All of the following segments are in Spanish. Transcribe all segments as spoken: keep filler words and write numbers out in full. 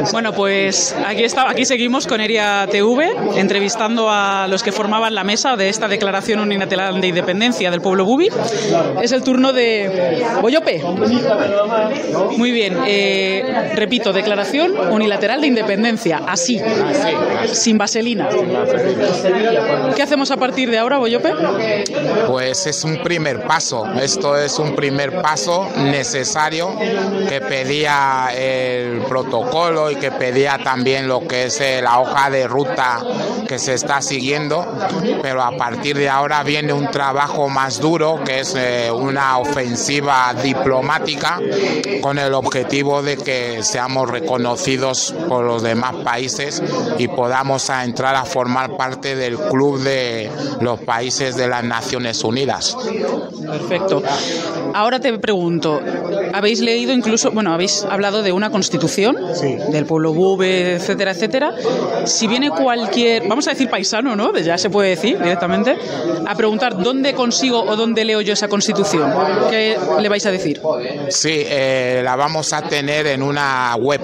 Bueno, pues aquí está, aquí seguimos con Eria T V, entrevistando a los que formaban la mesa de esta declaración unilateral de independencia del pueblo bubi. Es el turno de Boyope. Muy bien, eh, repito, declaración unilateral de independencia, así, sin vaselina. ¿Qué hacemos a partir de ahora, Boyope? Pues es un primer paso, esto es un primer paso necesario que pedía el protocolo y que pedía también lo que es la hoja de ruta que se está siguiendo, pero a partir de ahora viene un trabajo más duro, que es eh, una ofensiva diplomática con el objetivo de que seamos reconocidos por los demás países y podamos a entrar a formar parte del club de los países de las Naciones Unidas. Perfecto. Ahora te pregunto, ¿habéis leído incluso, bueno, habéis hablado de una constitución, sí, del pueblo bubi, etcétera, etcétera? Si viene cualquier, vamos a decir paisano, ¿no? Ya se puede decir directamente, a preguntar dónde consigo o dónde leo yo esa constitución, ¿qué le vais a decir? Sí, eh, la vamos a tener en una web.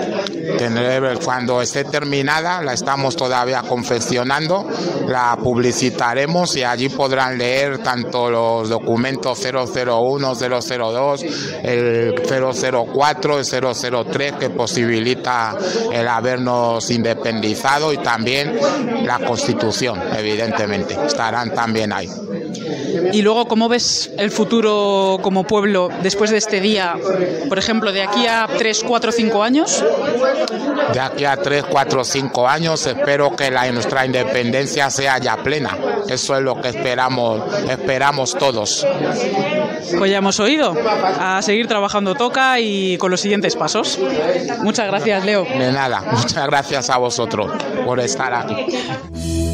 Cuando esté terminada, la estamos todavía confeccionando, la publicitaremos y allí podrán leer tanto los documentos cero cero uno, cero cero dos, el cero cero cuatro, el cero cero tres que posibilita el habernos independizado, y también la Constitución, evidentemente, estarán también ahí. Y luego, ¿cómo ves el futuro como pueblo después de este día? Por ejemplo, de aquí a tres, cuatro, cinco años. De aquí a tres, cuatro, cinco años espero que la, nuestra independencia sea ya plena. Eso es lo que esperamos, esperamos todos. Pues ya hemos oído. A seguir trabajando toca y con los siguientes pasos. Muchas gracias, Leo. De nada, muchas gracias a vosotros por estar aquí.